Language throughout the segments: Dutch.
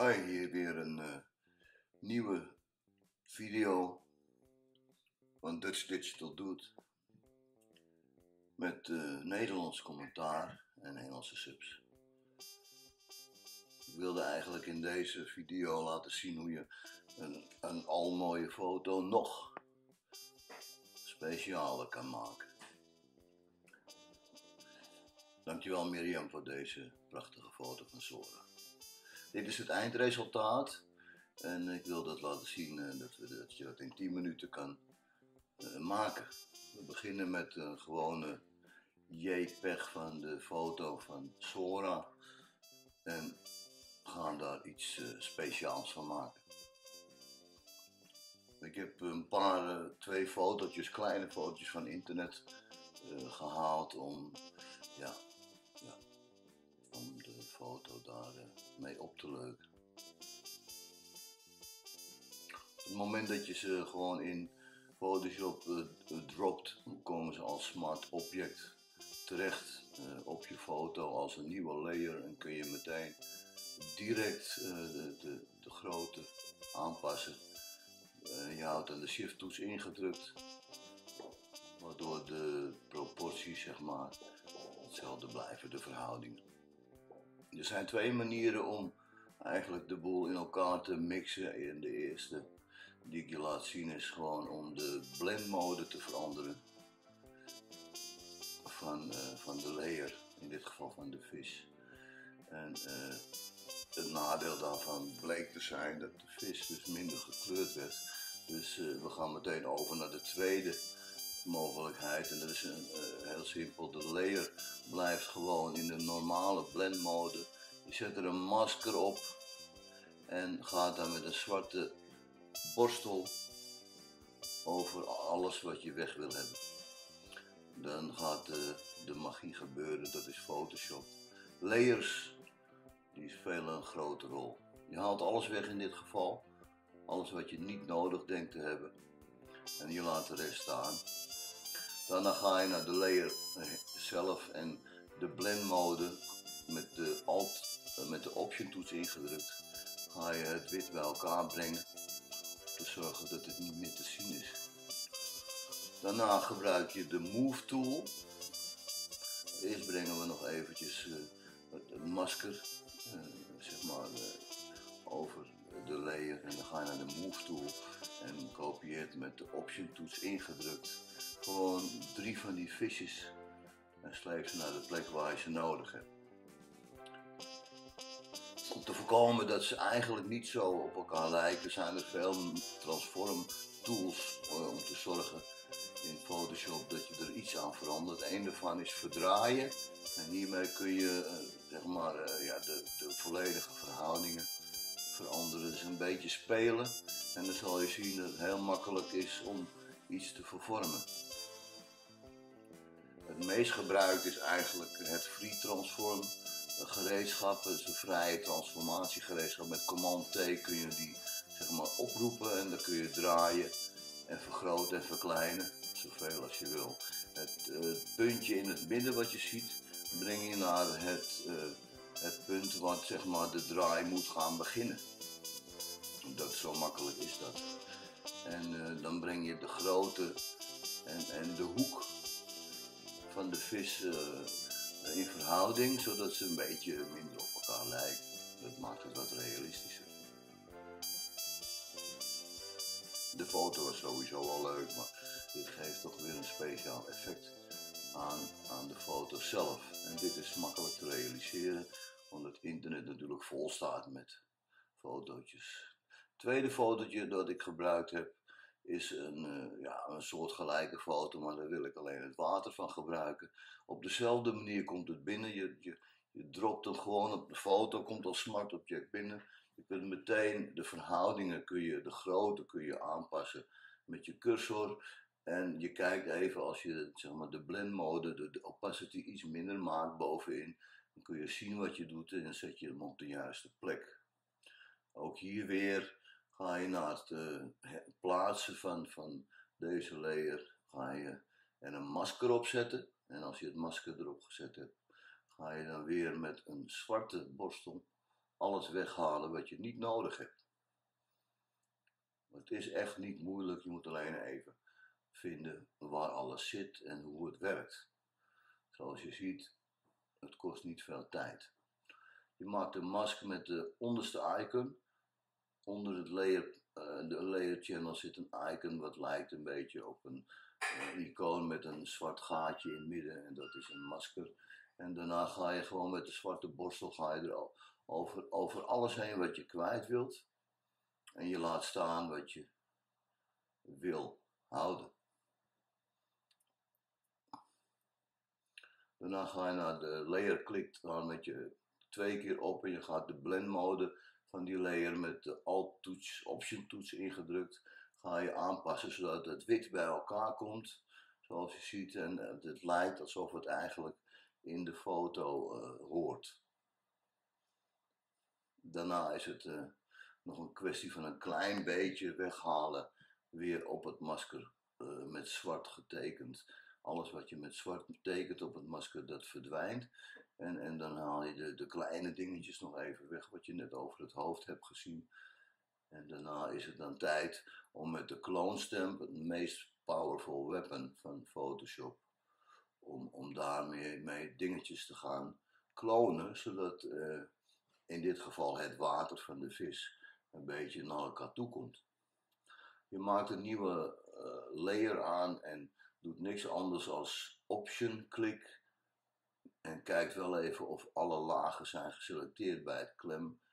Hoi, hier weer een nieuwe video van Dutch Digital Dude met Nederlands commentaar en Engelse subs. Ik wilde eigenlijk in deze video laten zien hoe je een al mooie foto nog specialer kan maken. Dankjewel Mirjam voor deze prachtige foto van Sora. Dit is het eindresultaat en ik wil dat laten zien dat je dat in 10 minuten kan maken. We beginnen met een gewone JPEG van de foto van Sora en gaan daar iets speciaals van maken. Ik heb twee fotootjes, kleine fotootjes van internet gehaald om de foto daar mee op te leuken. Op het moment dat je ze gewoon in Photoshop dropt, komen ze als smart object terecht op je foto als een nieuwe layer en kun je meteen direct de grootte aanpassen. Je houdt dan de shift toets ingedrukt, waardoor de proporties zeg maar hetzelfde blijven, de verhoudingen. Er zijn twee manieren om eigenlijk de boel in elkaar te mixen. En de eerste die ik je laat zien is gewoon om de blend mode te veranderen van de layer, in dit geval van de vis. En het nadeel daarvan bleek te zijn dat de vis dus minder gekleurd werd. Dus we gaan meteen over naar de tweede mogelijkheid en dat is heel simpel. De layer blijft gewoon in de normale blend mode. Je zet er een masker op en gaat dan met een zwarte borstel over alles wat je weg wil hebben. Dan gaat de magie gebeuren, dat is Photoshop. Layers, die spelen een grote rol. Je haalt alles weg in dit geval, alles wat je niet nodig denkt te hebben. En je laat de rest staan. Daarna ga je naar de layer zelf en de blend mode met de option toets ingedrukt. Ga je het wit bij elkaar brengen om te zorgen dat het niet meer te zien is. Daarna gebruik je de move tool. Eerst brengen we nog eventjes het masker zeg maar, over de layer en dan ga je naar de move tool en kopieert met de option toets ingedrukt gewoon 3 van die visjes en sleep ze naar de plek waar je ze nodig hebt. Om te voorkomen dat ze eigenlijk niet zo op elkaar lijken, zijn er veel transform tools om te zorgen in Photoshop dat je er iets aan verandert. Eén daarvan is verdraaien en hiermee kun je zeg maar, de volledige verhoudingen veranderen. Dus een beetje spelen en dan zal je zien dat het heel makkelijk is om iets te vervormen. Het meest gebruikt is eigenlijk het free transform gereedschap. Het is een vrije transformatiegereedschap. Met command T kun je die zeg maar oproepen en dan kun je draaien en vergroten en verkleinen, zoveel als je wil. Het puntje in het midden wat je ziet, breng je naar het punt wat zeg maar de draai moet gaan beginnen. Dat zo makkelijk is dat. En dan breng je de grootte en de hoek van de vis in verhouding, zodat ze een beetje minder op elkaar lijken. Dat maakt het wat realistischer. De foto is sowieso al leuk, maar dit geeft toch weer een speciaal effect aan de foto zelf. En dit is makkelijk te realiseren, omdat het internet natuurlijk vol staat met fotootjes. Het tweede fotootje dat ik gebruikt heb is een soortgelijke foto, maar daar wil ik alleen het water van gebruiken. Op dezelfde manier komt het binnen, je dropt hem gewoon op de foto, komt als smart object binnen. Je kunt meteen de verhoudingen, de grootte kun je aanpassen met je cursor. En je kijkt even als je zeg maar, de blend mode, de opacity iets minder maakt bovenin. Dan kun je zien wat je doet en dan zet je hem op de juiste plek. Ook hier weer ga je naar het plaatsen van deze layer ga je er een masker op zetten. En als je het masker erop gezet hebt, ga je dan weer met een zwarte borstel alles weghalen wat je niet nodig hebt. Het is echt niet moeilijk, je moet alleen even vinden waar alles zit en hoe het werkt. Zoals je ziet, het kost niet veel tijd. Je maakt een mask met de onderste icon. Onder het de layer channel zit een icon wat lijkt een beetje op een icoon met een zwart gaatje in het midden en dat is een masker. En daarna ga je gewoon met de zwarte borstel ga je er over alles heen wat je kwijt wilt. En je laat staan wat je wil houden. Daarna ga je naar de layer, klikt dan met je 2 keer op en je gaat de blend mode van die layer met de alt toets, option toets ingedrukt, ga je aanpassen zodat het wit bij elkaar komt, zoals je ziet, en het lijkt alsof het eigenlijk in de foto hoort. Daarna is het nog een kwestie van een klein beetje weghalen, weer op het masker met zwart getekend. Alles wat je met zwart tekent op het masker, dat verdwijnt. En dan haal je de kleine dingetjes nog even weg, wat je net over het hoofd hebt gezien. En daarna is het dan tijd om met de clone stamp, het meest powerful weapon van Photoshop, om daarmee mee dingetjes te gaan klonen, zodat in dit geval het water van de vis een beetje naar elkaar toe komt. Je maakt een nieuwe layer aan en doet niks anders als option klik en kijkt wel even of alle lagen zijn geselecteerd bij het klem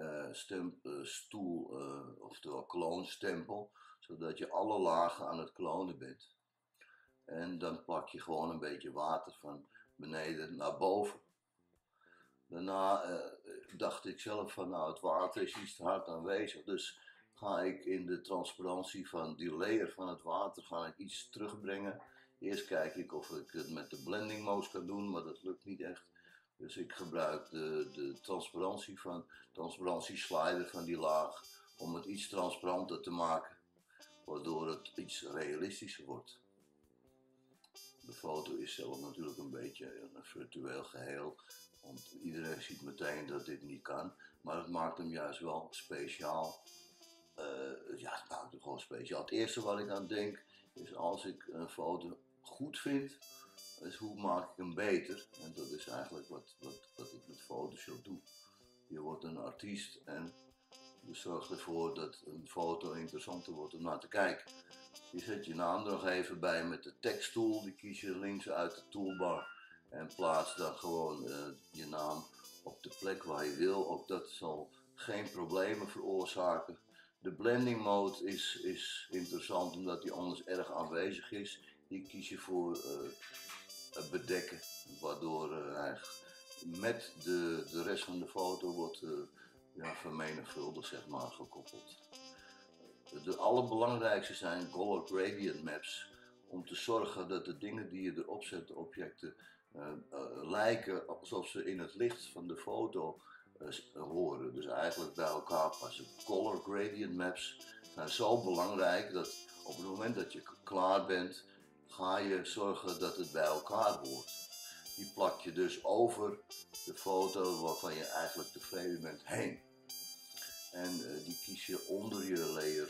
stoel, oftewel kloonstempel, zodat je alle lagen aan het klonen bent. En dan plak je gewoon een beetje water van beneden naar boven. Daarna dacht ik zelf van nou, het water is iets te hard aanwezig, dus ga ik in de transparantie van die layer van het water ga ik iets terugbrengen. Eerst kijk ik of ik het met de blending mode kan doen, maar dat lukt niet echt. Dus ik gebruik de transparantie slider van die laag om het iets transparanter te maken, waardoor het iets realistischer wordt. De foto is zelf natuurlijk een beetje een virtueel geheel, want iedereen ziet meteen dat dit niet kan, maar het maakt hem juist wel speciaal. Ja, het maakt hem gewoon speciaal. Het eerste wat ik aan denk is als ik een foto goed vind, is hoe maak ik hem beter. En dat is eigenlijk wat ik met Photoshop doe. Je wordt een artiest en je zorgt ervoor dat een foto interessanter wordt om naar te kijken. Je zet je naam er nog even bij met de teksttool, die kies je links uit de toolbar en plaats dan gewoon je naam op de plek waar je wil. Ook dat zal geen problemen veroorzaken. De blending mode is interessant omdat die anders erg aanwezig is. Die kies je voor bedekken, waardoor hij met de rest van de foto wordt vermenigvuldigd, zeg maar, gekoppeld. De allerbelangrijkste zijn color gradient maps, om te zorgen dat de dingen die je erop zet, de objecten, lijken alsof ze in het licht van de foto horen, dus eigenlijk bij elkaar passen. Color gradient maps zijn zo belangrijk dat op het moment dat je klaar bent, ga je zorgen dat het bij elkaar hoort. Die plak je dus over de foto waarvan je eigenlijk tevreden bent heen. En die kies je onder je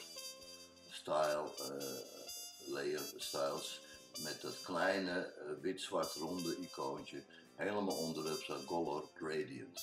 layer styles met dat kleine wit-zwart ronde icoontje. Helemaal onderop staat color gradient.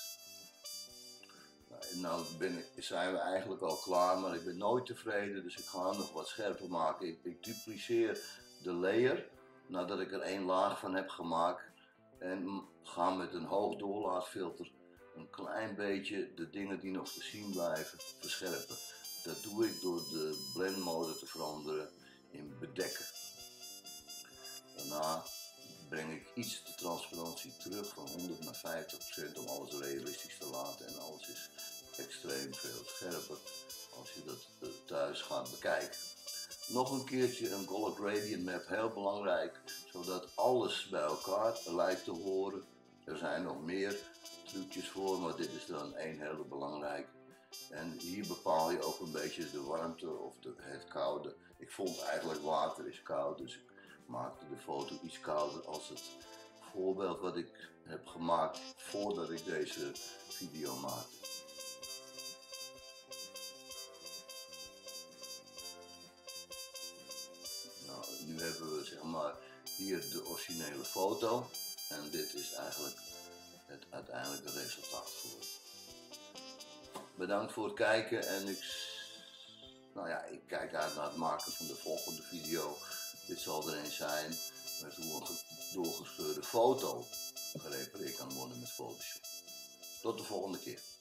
Nou zijn we eigenlijk al klaar, maar ik ben nooit tevreden, dus ik ga hem nog wat scherper maken. Ik dupliceer de layer nadat ik er 1 laag van heb gemaakt en ga met een hoog doorlaatfilter een klein beetje de dingen die nog te zien blijven verscherpen. Dat doe ik door de blend mode te veranderen in bedekken. Daarna breng ik iets de transparantie terug van 100 naar 50% om alles realistisch te laten en alles is extreem veel scherper als je dat thuis gaat bekijken. Nog een keertje een color gradient map, heel belangrijk, zodat alles bij elkaar lijkt te horen. Er zijn nog meer trucjes voor, maar dit is dan één hele belangrijke. En hier bepaal je ook een beetje de warmte of het koude. Ik vond eigenlijk water is koud, dus ik maakte de foto iets kouder als het voorbeeld wat ik heb gemaakt voordat ik deze video maakte. hier de originele foto en dit is eigenlijk het uiteindelijke resultaat geworden. Bedankt voor het kijken en ik kijk uit naar het maken van de volgende video. Dit zal er een zijn met hoe een doorgescheurde foto gerepareerd kan worden met Photoshop. Tot de volgende keer.